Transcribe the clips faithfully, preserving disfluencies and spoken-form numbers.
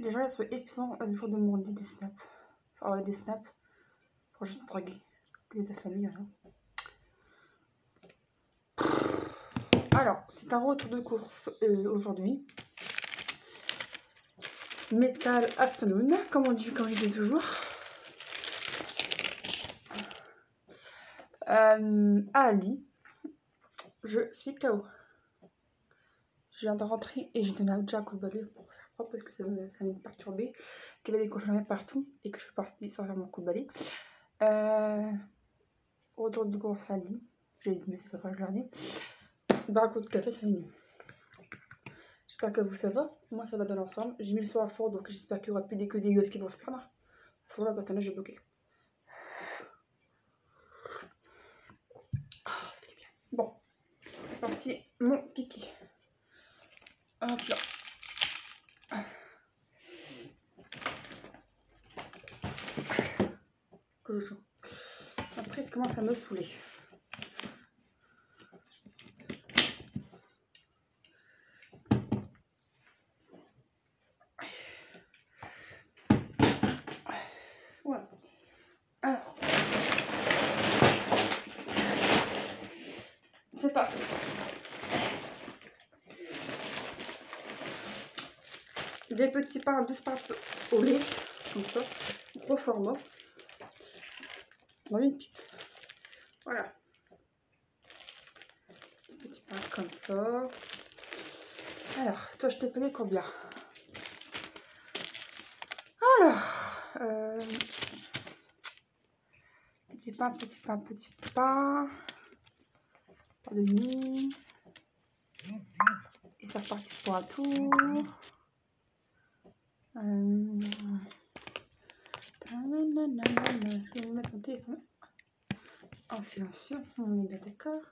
Les gens ils sont épuisants à jour de demander des snaps. Enfin, ouais, des snaps. Pour juste draguer. Les familles, hein. Alors, c'est un retour de course euh, aujourd'hui. Metal Afternoon, comme on dit, comme je dis toujours. Euh, à Ali, je suis K O. Je viens de rentrer et j'ai donné déjà un coup de balai pour faire propre parce que ça, ça m'a perturbé. Qu'il y avait des cochonneries partout et que je suis partie sans faire mon coup de balai. Euh, retour de course à Ali. J'ai dit, mais c'est pas grave, je leur dis. Bah, un coup de café, ça finit. J'espère que vous ça va. Moi, ça va dans l'ensemble. J'ai mis le soir fort donc j'espère qu'il n'y aura plus des que des gosses qui vont se prendre. Sur la bâtonne, j'ai bloqué. Oh, ça fait bien. Bon, c'est parti. Mon kiki. Hop là. Que je joue. Après, ça commence à me saouler. Voilà. Alors, c'est parti. Des petits pains, douze pains au lait, comme ça, gros format, dans une pipe. Voilà. Des petits pains comme ça. Alors, toi, je t'ai payé combien? Alors, euh, petit pain, petit pain, petit pain. Pas de mie. Et c'est reparti pour un tour. Euh... Je vais me mettre mon téléphone en silencieux, on est bien d'accord.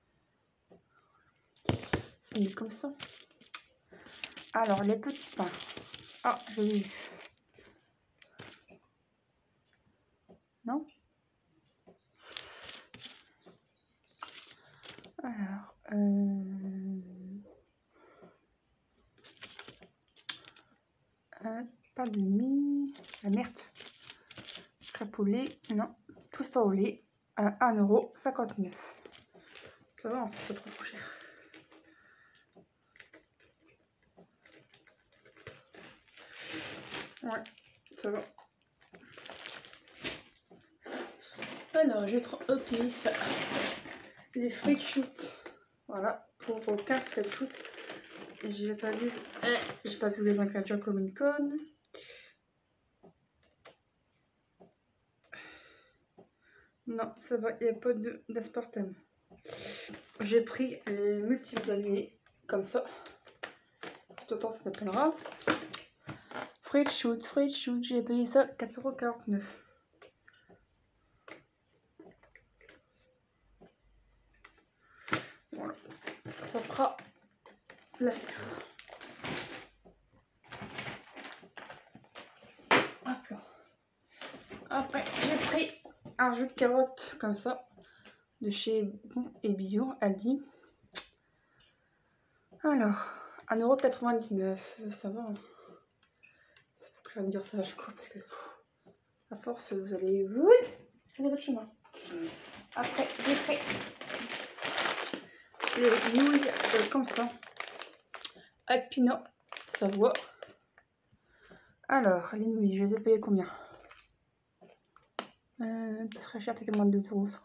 C'est mis comme ça. Alors, les petits pains. Ah, je l'ai eu. Non? Alors, euh... Euh, pas de mie. La merde. Crêpe au lait. Non, tous pas au lait. À un euro cinquante-neuf. Ça va, c'est pas trop cher. Ouais, ça va. Alors, je prends au pif les fruits shoot. Voilà, pour quinze fruits shoot. J'ai pas vu, eh, j'ai pas vu les ingrédients comme une conne. Non, ça va, il n'y a pas d'aspartame. J'ai pris les multivitamines comme ça. Tout autant ça s'appellera. Fruit shoot, fruit shoot, j'ai payé ça quatre euros quarante-neuf. Voilà, ça fera l'affaire. Hop là. Après, j'ai pris un jus de carotte comme ça, de chez Bon et Bio, Aldi. Alors, un euro quatre-vingt-dix-neuf, ça va. Hein. Faut que je vais me dire ça à chaque fois parce que à force vous allez oui, faire votre chemin. Après, j'ai pris les nouilles euh, comme ça. Alpina Savoie. Alors, les nouilles, je les ai payées combien? euh, Très cher, c'était moins de deux euros.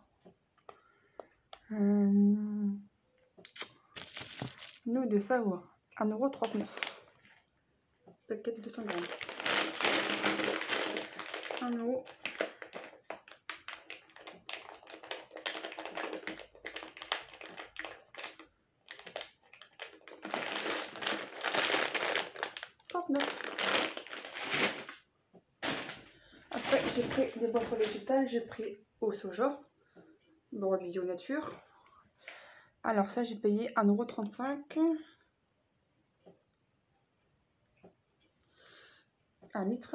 Euh, nouilles de Savoie, un euro trente-neuf. Paquet de deux cents grammes. un euro. trente-neuf. Après, j'ai pris des boissons végétales, j'ai pris au soja, bon, bio nature. Alors ça, j'ai payé un euro trente-cinq. un litre.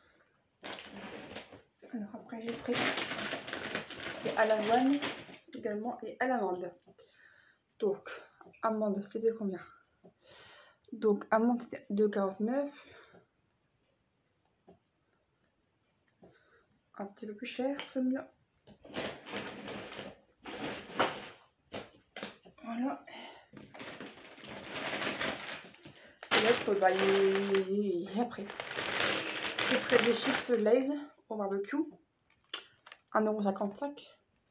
Alors après, j'ai pris à l'avoine également et à l'amande. Donc, amande, c'était combien? Donc, amande, c'était deux euros quarante-neuf. un petit peu plus cher celui-là. Voilà. Et l'autre, bah, il est, il est après. J'ai pris des chips Lay's au barbecue. un euro cinquante-cinq.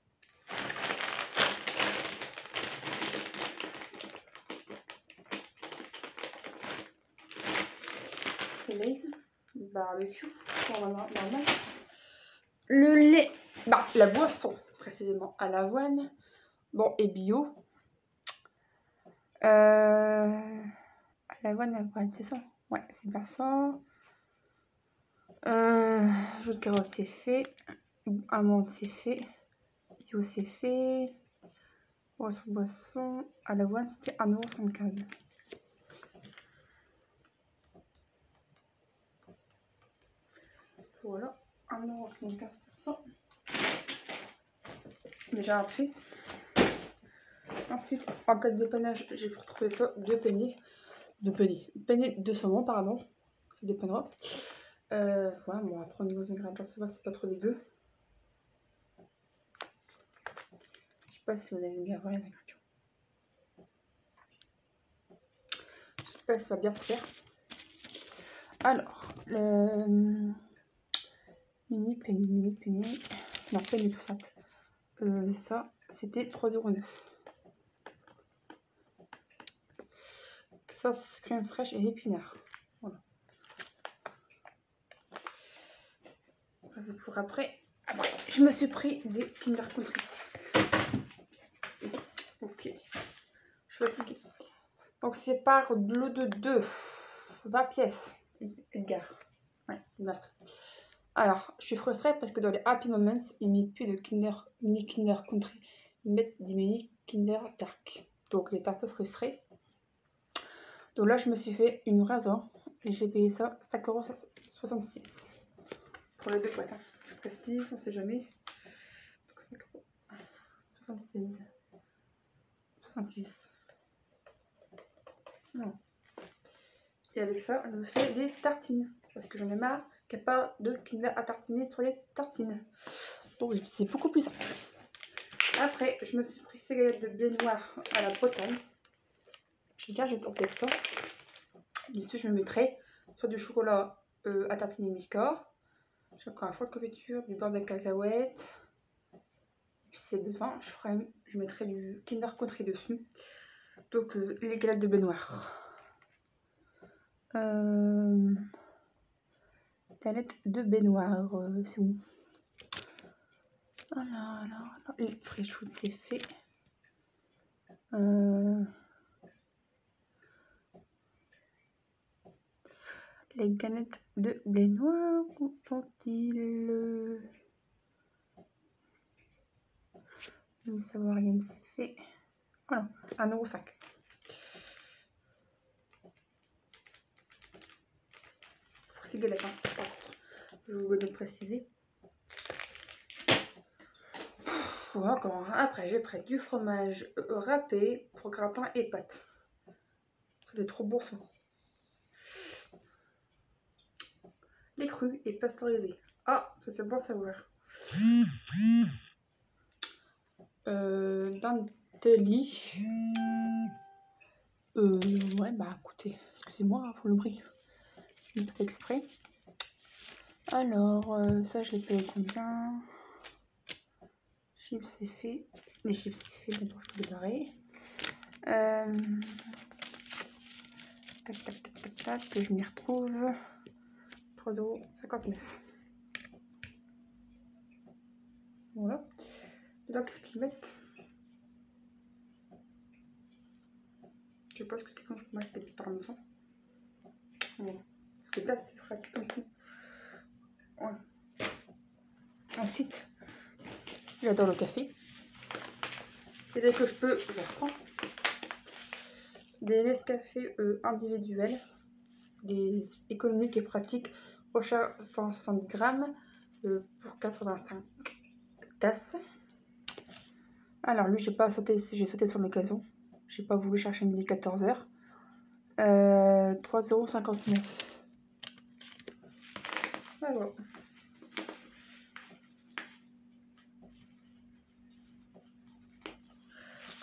Lay's, barbecue, normal. Le lait, bah, la boisson, précisément, à l'avoine. Bon, et bio. Euh, à l'avoine, l'avoine, c'est ça? Ouais, c'est bien ça. Euh, jus de carotte, c'est fait. Amande, c'est fait. Bio, c'est fait. Boisson, boisson. À l'avoine, c'était un euro soixante-quinze. Voilà, un euro soixante-quinze pour ça. Déjà un prix. Ensuite, en cas de dépannage, j'ai retrouvé ça, deux peignets. Deux peignets. Peignets de saumon, pardon. Ça dépannera. Euh, voilà, bon, après au niveau des ingrédients, ça va, c'est pas trop dégueu. Je sais pas si vous allez regarder les ingrédients. Je sais pas si ça va bien se faire. Alors, le mini penny, mini penny. Non, penny tout simple. Euh, ça, c'était trois euros neuf. Ça, c'est crème fraîche et épinards. Voilà. Ça, c'est pour après. Après, je me suis pris des Kinder Country. Ok. Je suis fatiguée. Donc, c'est par de l'eau de deux. vingt pièces. Edgar. Ouais, c'est bien. Alors, je suis frustrée parce que dans les Happy Moments, ils mettent plus de Kinder, mini Kinder Country. Ils mettent des mini Kinder Dark. Donc, j'étais un peu frustrée. Donc là, je me suis fait une raison et j'ai payé ça cinq euros soixante-six pour les deux boîtes. Hein. Je précise, on sait jamais. soixante-seize. soixante-six. Non. Et avec ça, je me fais des tartines. Parce que j'en ai marre qu'il n'y ait pas de Kinder à tartiner sur les tartines. Donc c'est beaucoup plus simple. Après, je me suis pris ces galettes de blé noir à la Bretagne. J'ai bien, je vais tenter ça. Dessus, je me mettrai soit du chocolat euh, à tartiner Milka. J'ai encore un foie de confiture, du beurre de cacahuète. Puis c'est besoin, je, ferai, je mettrai du Kinder Country dessus. Donc euh, les galettes de blé noir. Euh, galettes de blé noir, euh, c'est où? Voilà, alors, les fresh food c'est fait. Euh, les galettes de blé noir, où sont-ils? Je veux savoir rien, c'est fait. Voilà, un euro cinq. Pour ces galettes, hein, par contre, je vous le préciser. Voilà, comment. Après, j'ai pris du fromage râpé pour gratin et pâtes. C'est trop bon ça. Les crus et pasteurisés. Ah, ça c'est bon à savoir. Euh, Dantelli. Euh, ouais, bah écoutez, excusez-moi pour le bruit. Je l'ai fait exprès. Alors, euh, ça je l'ai payé combien? Chips c'est fait. Les chips c'est fait, donc je peux les barrer. Euh, tac, tac, tac, tac, tac, que je m'y retrouve. trois euros cinquante-neuf. Voilà. Et là, qu'est-ce qu'ils mettent? Je sais pas ce que c'est quand je peux mettre des parmesan. Voilà. C'est là, c'est pratique comme tout. Voilà. Ensuite, j'adore le café. Et dès que je peux, je reprends. Des Nescafé euh, individuels, des économiques et pratiques, Ocha cent soixante grammes euh, pour quatre-vingt-cinq tasses. Alors lui, j'ai pas sauté, j'ai sauté sur l'occasion. J'ai pas voulu chercher midi quatorze heures. Euh, trois euros cinquante-neuf. Voilà.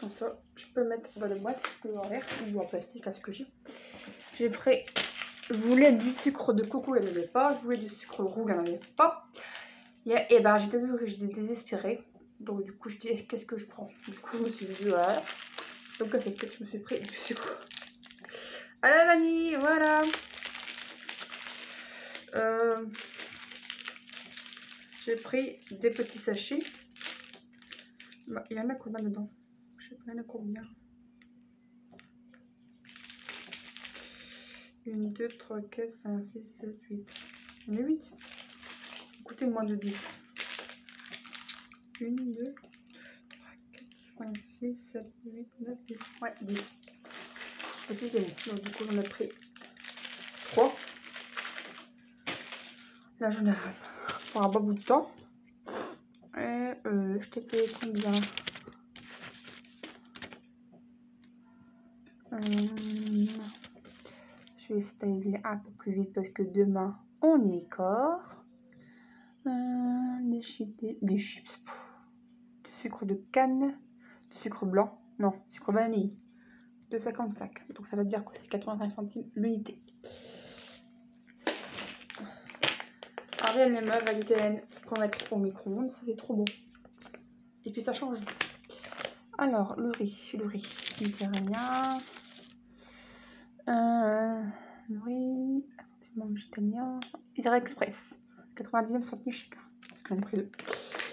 Comme ça, je peux le mettre dans la boîte ou en l'air ou en plastique à ce que j'ai. J'ai pris, je voulais du sucre de coco, il n'y en avait pas. Je voulais du sucre roux, il n'y en avait pas. Et, et ben j'étais désespérée. Donc du coup, je dis, qu'est-ce que je prends? Du coup, je me suis dit, ouais. Donc c'est peut-être que je me suis pris du sucre à la vanille, voilà. Euh, j'ai pris des petits sachets. Bah, il y en a combien dedans? Je sais pas, il y en a combien? un, deux, trois, quatre, cinq, six, sept, huit. Il y en a huit. Coûtez moins de dix. un, deux, trois, quatre, cinq, six, sept, huit, neuf, dix. Ouais, dix. Petit gamin. Donc du coup j'en ai pris trois. Là j'en ai pour un bon bout de temps. Et euh, je t'ai payé combien? euh, Je vais essayer d'aller un peu plus vite parce que demain on est corps. Euh, des chips, des, des chips. Du sucre de canne, du sucre blanc, non, sucre vanille. deux virgule cinquante-cinq. Donc ça veut dire que c'est quatre-vingt-cinq centimes l'unité. Ariel les meufs, validez pour mettre au micro-ondes, ça c'est trop bon. Et puis ça change. Alors, le riz, le riz méditerranéen. Euh, le riz, assortiment végétalien. Isra Express, quatre-vingt-dix-neuf centimes chacun. Parce que j'en ai pris deux.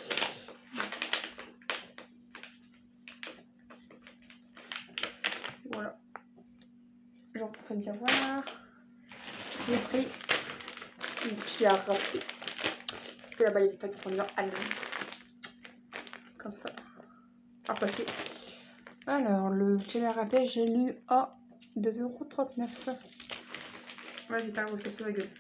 Voilà. J'en peux bien voir. J'ai pris une cuillère à râper. Parce que là-bas, il n'y avait pas de fondant à l'huile. Comme ça. À passer. Alors, le cuillère à râper, j'ai lu à deux euros trente-neuf. Ouais, j'ai pas refait sur la gueule.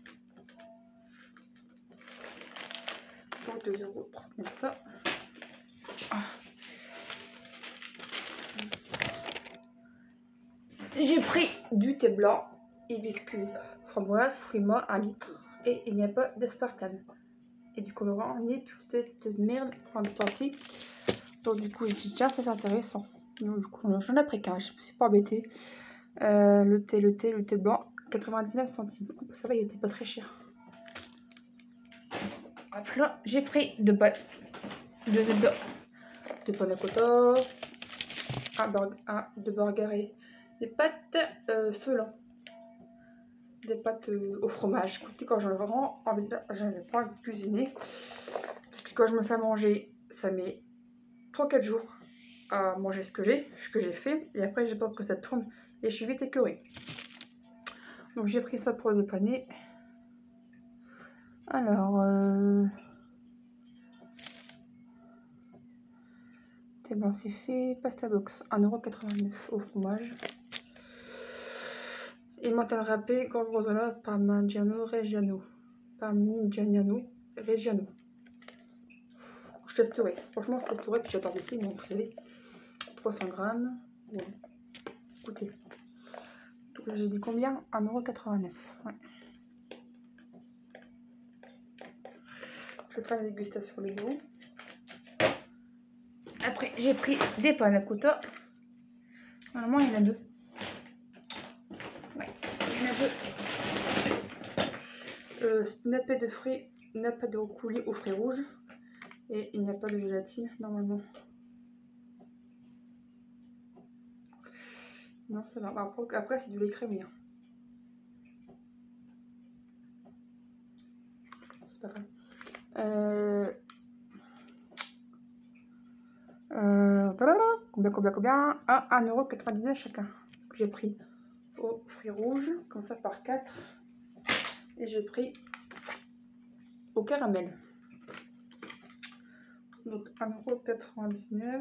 Pour deux euros trente-neuf, ça. Ah. J'ai pris du thé blanc, hibiscus, framboise, fruits morts, un litre. Et il n'y a pas d'aspartame. Et du colorant, ni toute cette merde en sortie. Donc du coup, je dis tiens, ça c'est intéressant. Donc du coup, j'en ai pris qu'un, je me suis pas embêtée. Euh, le thé, le thé, le thé blanc, quatre-vingt-dix-neuf centimes. Ça va, il était pas très cher. Hop là, j'ai pris deux pâtes, deux œufs de, de panna cotta, un burger, un de burger et des pâtes euh, selon. Des pâtes euh, au fromage. Écoutez, quand j'avais vraiment envie de, j'avais pas envie de cuisiner. Parce que quand je me fais manger, ça met trois quatre jours à manger ce que j'ai, ce que j'ai fait. Et après, j'ai peur que ça tourne et je suis vite écœurée. Donc j'ai pris ça pour le dépanner. Alors, euh... c'est bon, c'est fait. Pasta box, un euro quatre-vingt-neuf au fromage. Et mental râpé, gorgonzola, parmigiano reggiano. Parmigiano reggiano. Je testerai. Franchement, je testerai. Puis j'attends ici, donc vous savez, trois cents grammes. Bon. Écoutez. Donc j'ai dit combien? un euro quatre-vingt-neuf. Ouais. Je vais faire la dégustation les gros. Après, j'ai pris des panna cotta. Normalement, il y en a deux. Ouais, il y en a deux. Euh, nappé de fruits, nappé de coulis aux fruits rouges. Et il n'y a pas de gélatine, normalement. Non, ça va. Après, après c'est du lait crémé. Hein. C'est pas grave. Euh... Euh... Combien, combien, combien? Ah, un euro quatre-vingt-dix-neuf chacun. J'ai pris aux fruits rouges, comme ça par quatre. Et j'ai pris au caramel. Donc un euro quatre-vingt-dix-neuf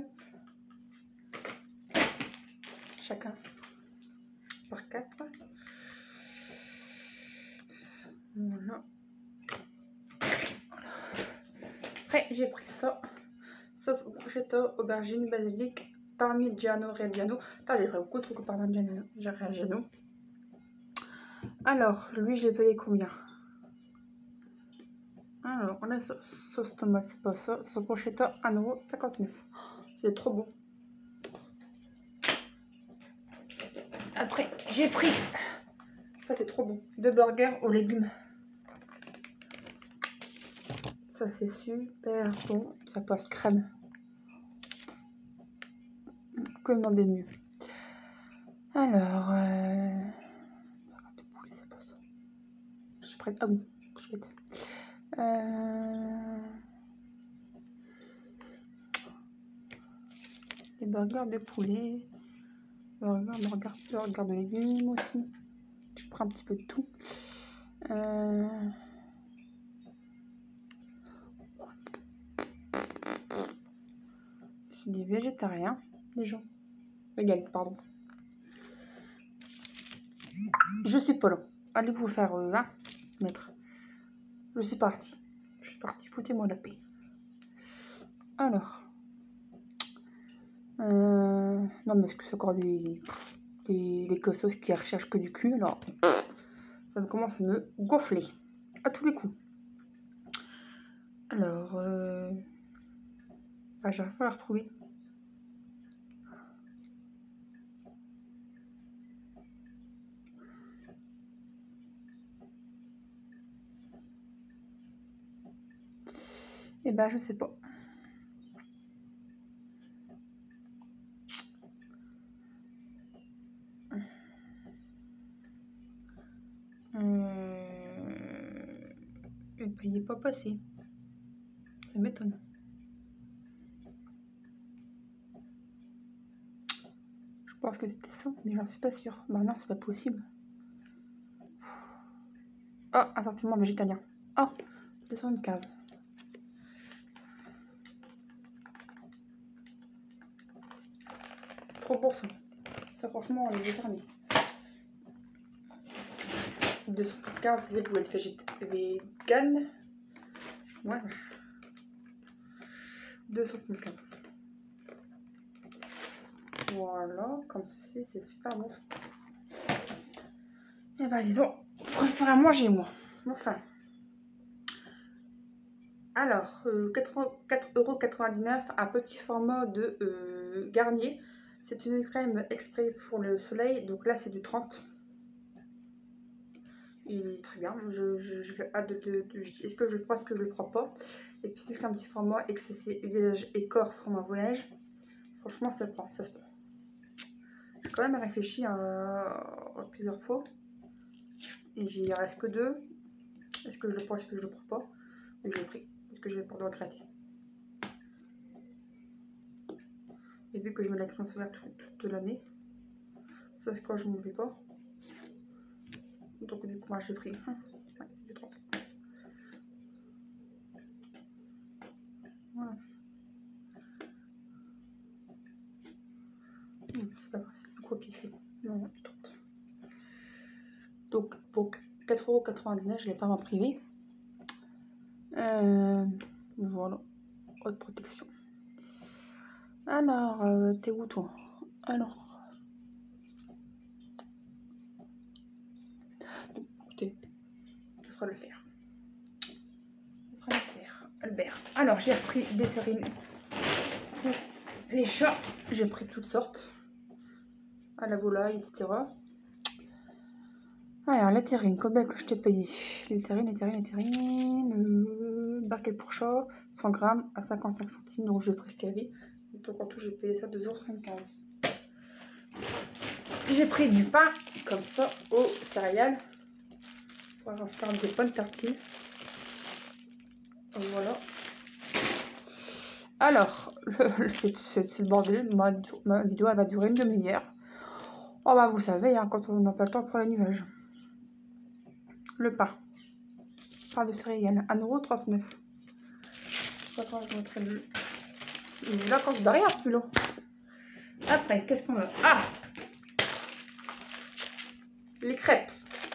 chacun par quatre. Voilà. Après, j'ai pris ça. Sauce bruschetta, aubergine, basilic, parmigiano reggiano. Putain, j'ai pris beaucoup de trucs au parmigiano reggiano. Alors, lui, j'ai payé combien? Alors, on a sauce, sauce tomate, c'est pas ça. Sauce bruschetta, un euro cinquante-neuf. C'est trop bon. Après, j'ai pris, ça c'est trop bon, deux burgers aux légumes. Ça c'est super bon, ça passe crème. Que demander mieux. Alors, euh... je suis prête. Ah oui, je suis prête. Euh... Les burgers de poulet, burgers, burgers, burgers de légumes aussi. Je prends un petit peu de tout. Euh... C'est des végétariens, des gens. Vegan, pardon. Je suis pas là. Allez vous faire euh, vingt mètres. Je suis partie. Je suis partie. Foutez-moi la paix. Alors. Euh... Non, mais est-ce que c'est encore des. Des, des cossos qui recherchent que du cul? Alors. Ça me commence à me gonfler. À tous les coups. Alors. Euh... Ah, j'arrive pas à la retrouver. Eh ben, je sais pas. Euh... Et puis, il n'est pas passé. Ça m'étonne. Je pense que c'était ça, mais j'en suis pas sûre. Bah non, c'est pas possible. Oh, assortiment végétalien. Oh, deux cent quinze. C'est trop pour ça. Ça, franchement, on les a fermés. deux cent quinze, c'est des boulettes vegan. Ouais. deux cent quinze. Voilà, comme ceci, c'est super bon. Et bah, dis donc, je préfère à manger, moi. Enfin. Alors, euh, quatre euros quatre-vingt-dix-neuf, un petit format de euh, Garnier. C'est une crème exprès pour le soleil, donc là c'est du trente. Il est très bien, je, je, je fais hâte de, de, de est-ce que je crois, est-ce que je le crois pas. Et puis c'est un petit format et que c'est visage et corps format voyage, franchement ça prend, ça se prend. J'ai quand même réfléchi à, à plusieurs fois, et j'y reste que deux. Est-ce que je le prends, est-ce que je le prends pas? Et je l'ai pris, est-ce que je vais pas de regretter. Et vu que je mets la crème solaire toute, toute l'année, sauf quand je ne m'oublie pas. Donc du coup moi j'ai pris hein, ouais, du trente. Voilà. C'est pas grave, c'est quoi qui fait. Non, du trente. Donc pour quatre euros quatre-vingt-dix-neuf, je l'ai pas en privé. Euh, voilà. Haute protection. Alors, euh, t'es où toi? Alors. Écoutez, je ferai le faire. Je ferai le faire. Albert. Alors, j'ai repris des terrines. Les chats, j'ai pris toutes sortes. À la volaille, et cetera. Alors, les terrines, combien que je t'ai payé? Les terrines, les terrines, les terrines. Euh, barquet pour chat, cent grammes à cinquante-cinq centimes. Donc, j'ai pris ce qu'il y avait. Donc, en tout, j'ai payé ça deux euros soixante-quinze. J'ai pris du pain, comme ça, aux céréales. On va faire des bonnes tartines. Voilà. Alors, c'est le bordel. Ma, ma vidéo, elle va durer une demi-heure. Oh bah, vous savez, hein, quand on n'a pas le temps pour les nuages. Le pain. Pain de céréales, un euro trente-neuf. Attends, je montrerai le. Il est là quand je derrière, celui-là. Après, qu'est-ce qu'on a? Ah! Les crêpes.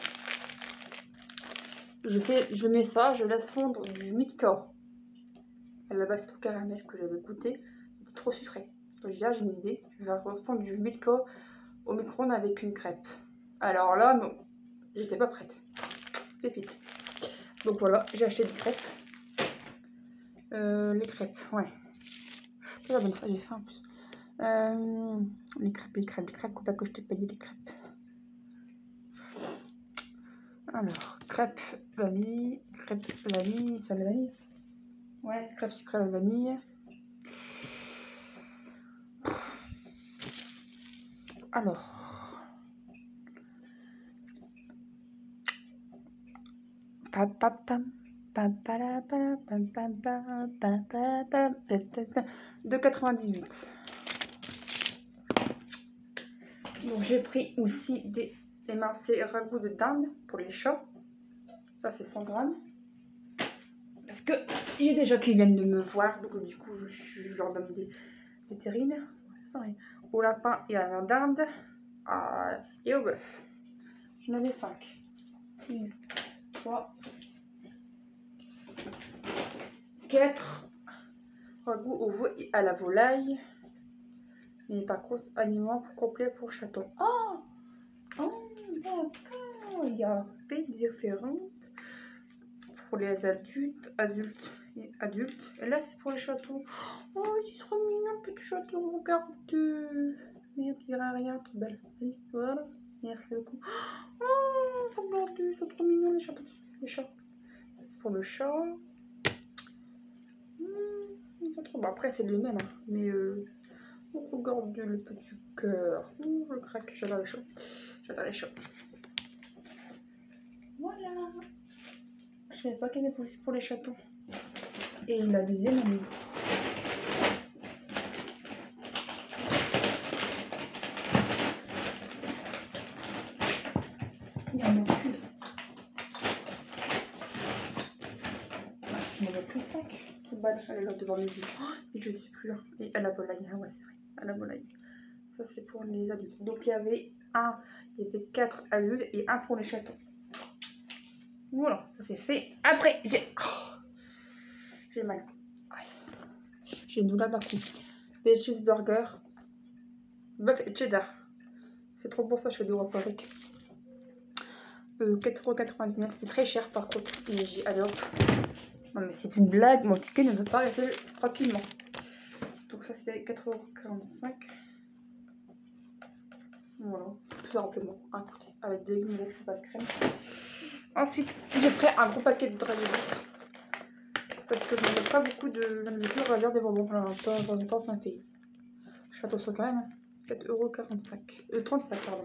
Je, fais, je mets ça, je laisse fondre du Milka. À la base, c'est au caramel que j'avais goûté. C'était trop sucré. Donc là, j'ai une idée. Je vais refondre du Milka au micro-ondes avec une crêpe. Alors là, non. J'étais pas prête. Pépite. Donc voilà, j'ai acheté des crêpes. Euh, les crêpes, ouais. C'est la bonne fois, j'ai fait en plus. Euh, les crêpes, les crêpes, les crêpes. Faut pas que je t'ai payé les crêpes. Alors, crêpes vanille, crêpes vanille, ça la vanille. Ouais, crêpes sucrées à la vanille. Alors. deux quatre-vingt-dix-huit. Donc j'ai pris aussi des émincés ragoût de dinde pour les chats. Ça c'est cent grammes. Parce que j'ai déjà qui viennent de me voir, donc du coup je, je leur donne des, des terrines. Au lapin et à la dinde. À, et au bœuf. J'en avais cinq. un, trois, quatre. Ragoût au veau et à la volaille. Mais par contre, aliments complets pour chaton. Oh, oh d'accord. Il y a des différentes pour les adultes, adultes et adultes. Et là, c'est pour les chatons. Oh, il est trop mignon, petit chaton. Regarde. Merde, il dirait rien. Trop belle. Allez, voilà. Merci beaucoup. Oh, regardez, ils sont trop mignons, les chatons. Les chats. C'est pour le chat. Mmh, ils sont trop beaux. Après, c'est les mêmes, hein. Mais euh, oh, regardez le petit cœur. Oh, je craque. J'adore les chats. J'adore les chats. Voilà. Je savais pas qu'il y avait possible pour les chatons. Et la deuxième amie. Il y en a plus. Ah, je m'en ai pris cinq. Trop balle. Elle est là devant mes yeux. Oh, et je suis plus là. Et à la volaille. Ah ouais, c'est vrai. À la volaille. Ça, c'est pour les adultes. Donc, il y avait un, il y avait quatre adultes et un pour les chatons. Voilà, ça c'est fait. Après, j'ai. Oh, j'ai mal. J'ai une douleur d'un coup. Des cheeseburgers. Bœuf et cheddar. C'est trop bon ça, je fais des repas avec. Euh, quatre euros quatre-vingt-dix-neuf, c'est très cher par contre. Mais j'ai alors. Non mais c'est une blague, mon ticket ne veut pas rester tranquillement. Donc ça c'était quatre euros quarante-cinq. Voilà, tout simplement. Un côté avec des légumes, c'est pas de crème. Ensuite, j'ai pris un gros paquet de dragons. Parce que je n'avais pas beaucoup de nourriture, on va dire des bonbons. Alors, de temps en temps, ça me fait. Je fais attention quand même. quatre euros quarante-cinq. Euh, trente-cinq, pardon.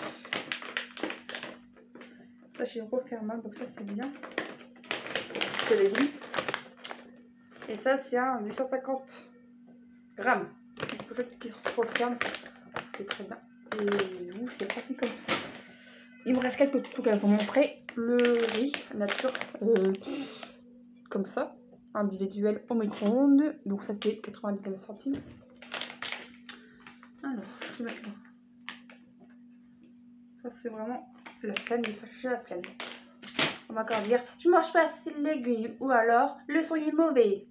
Ça, j'ai refermé, donc ça, c'est bien. C'est les vies. Et ça, c'est un huit cent cinquante grammes. Pour ceux qui se referment, c'est très bien. Et vous, c'est pratique comme ça. Il me reste quelques trucs à vous montrer. Le riz nature, euh, comme ça, individuel au micro-ondes. Donc ça c'est quatre-vingt-dix-neuf centimes. Alors, je vais maintenant. Ça c'est vraiment la flemme de chercher la flemme. On va encore dire, je mange pas assez de légumes. Ou alors, le son est mauvais.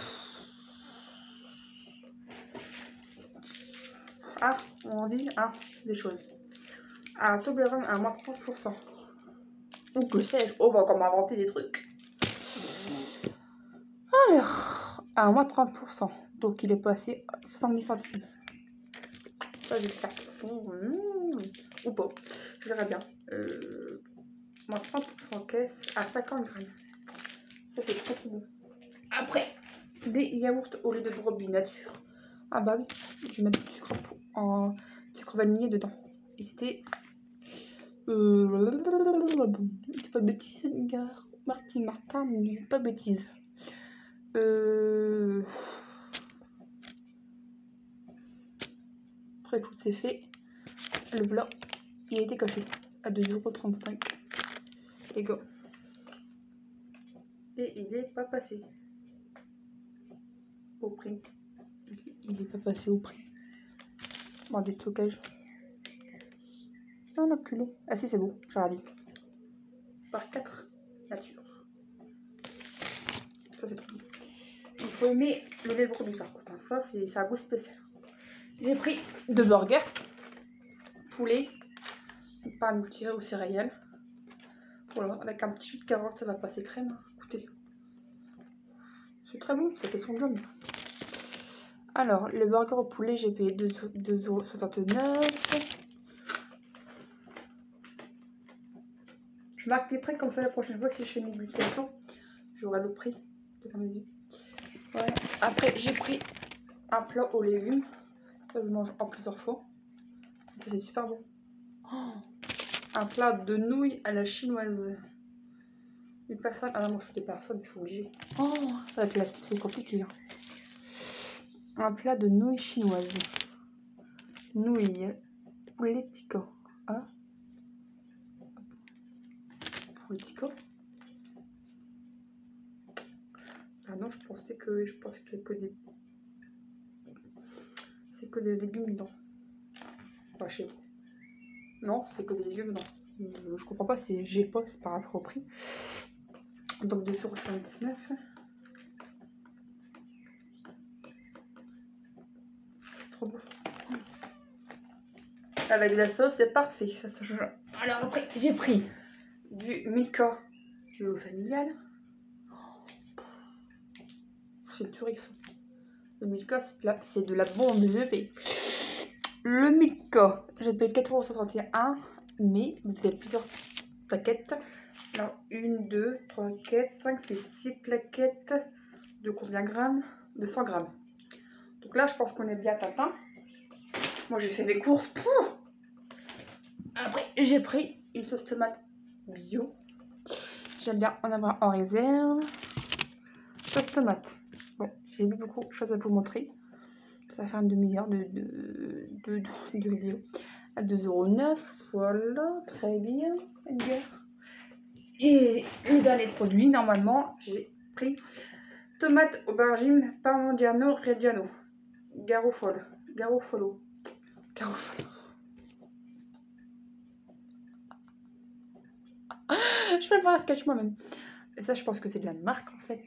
Ah, on dit ah, des choses. Un Toblerone à moins trente pour cent. Ou que sais-je, on va encore m'inventer des trucs. Alors, à moins trente pour cent. Donc il est passé à soixante-dix centimes. Ça, j'espère qu'ils font. Mmh, ou pas. Je verrai bien. Euh, moins trente pour cent caisse à cinquante grammes. Ça, c'est très très bon. Après, des yaourts au lait de brebis nature. Ah bah oui, je vais mettre du sucre en sucre vanillé dedans. Et c'était. Euh, c'est pas bêtise, les gars. Martin Martin, ne dis pas bêtise. Euh... Après tout c'est fait, le blanc il a été coché à deux euros trente-cinq. Les gars. Et il est pas passé au prix. Il est pas passé au prix. Bon, des stockages. Non, l'enculé. Ah si, c'est bon, j'ai dit. Par quatre nature. Ça c'est trop bon. Il faut aimer le lait de brebis par contre. Ça c'est un goût spécial. J'ai pris deux burgers. Poulet. Pas multi au céréales. Voilà, avec un petit jus de carotte, ça va passer crème. Écoutez. C'est très bon, c'était son job. Alors, le burger au poulet, j'ai payé deux euros soixante-neuf. Je marque les prix comme ça la prochaine fois si je fais une dégustation. J'aurai le prix devant mes yeux. Ouais. Après j'ai pris un plat aux légumes. Ça je mange en plusieurs fois. Ça c'est super bon. Oh, un plat de nouilles à la chinoise. Une personne. Ah non, moi je fais des personnes, je suis obligée. Oh, ça va être là, c'est compliqué. Hein. Un plat de nouilles chinoises. Nouilles. Poulet tico. Ah. Poulet tico. Ah non, je pensais que je pense qu'il y a que des. C'est que des légumes dedans. Enfin, chez vous. Non, c'est que des légumes dedans. Je comprends pas, c'est j'ai pas, c'est par rapport au prix. Donc deux euros soixante-dix-neuf. Trop beau. Avec la sauce, c'est parfait. Ça se change. Alors après, j'ai pris du Milka du familial. C'est du riz. Le Milka, c'est de la bombe. Je paye. Le Milka, j'ai payé quatre euros soixante et un. Mais vous avez plusieurs plaquettes. Alors, une, deux, trois, quatre, cinq, six, six plaquettes. De combien de grammes? De cent grammes. Donc là, je pense qu'on est bien tatin. Moi, j'ai fait mes courses. Pouh, après, j'ai pris une sauce tomate bio. J'aime bien en avoir en réserve. Sauce tomate. Bon, j'ai mis beaucoup de choses à vous montrer. Ça va faire une demi-heure de, de, de, de, de vidéo. À deux euros neuf. Voilà, très bien. Et le dernier produit, normalement, j'ai pris tomate aubergine parmigiano reggiano. Garofolo. Garofolo. Garofolo. Je vais faire un sketch moi-même. Et ça, je pense que c'est de la marque en fait.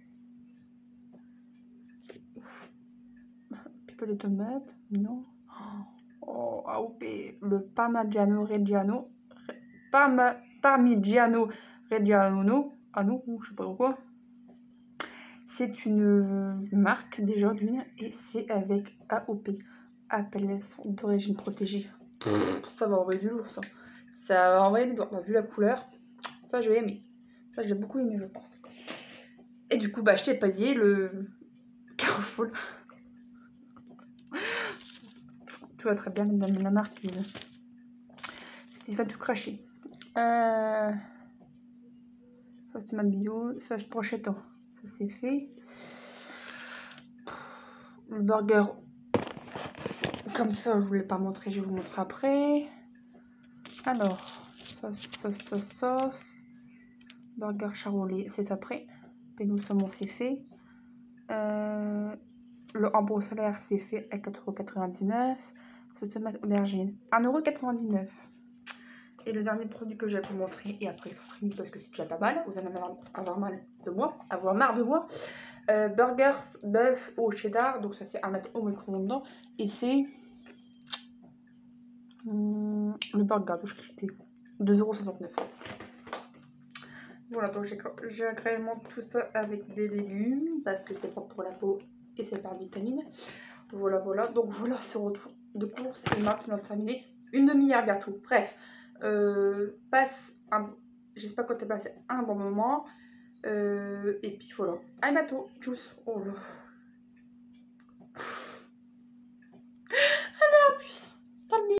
Un petit peu de tomates, non. Oh, A O P, le Parmigiano Reggiano. Parma, Parmigiano Reggiano. Ah non, je sais pas pourquoi. C'est une marque déjà d'une et c'est avec A O P. Appellation d'origine protégée. Ça va envoyer du lourd ça. Ça va envoyer du lourd. Bah, vu la couleur, ça je vais aimer. Ça j'ai beaucoup aimé je pense. Et du coup bah je t'ai payé le Carrefour. Tu vois très bien madame la marquise. C'était pas tout cracher. Euh... Ça c'est ma bio. Ça je brochette. Ça c'est fait. Le burger. Comme ça je voulais pas montrer. Je vais vous montrer après. Alors. Sauce, sauce, sauce, sauce. Burger charolais, c'est après. Pénou saumon, c'est fait. Euh, le hamburger solaire, c'est fait à quatre euros quatre-vingt-dix-neuf. Ce tomate aubergine, un euro quatre-vingt-dix-neuf. Et le dernier produit que j'ai à vous montrer, et après, c'est fini parce que c'est déjà pas mal. Vous allez avoir, avoir mal de moi, avoir marre de moi. Euh, burgers bœuf au cheddar, donc ça c'est à mettre au micro-ondes. Et c'est hum, le burger, je cliquais, deux euros soixante-neuf. Voilà, donc j'ai agrément tout ça avec des légumes parce que c'est propre pour la peau et c'est par vitamine. Voilà, voilà. Donc voilà ce retour de course et maintenant terminé une demi-heure bientôt. Bref, euh, passe un... j'espère que tu as passé un bon moment. Euh, et puis voilà. À bientôt. Tchuss. Oh là.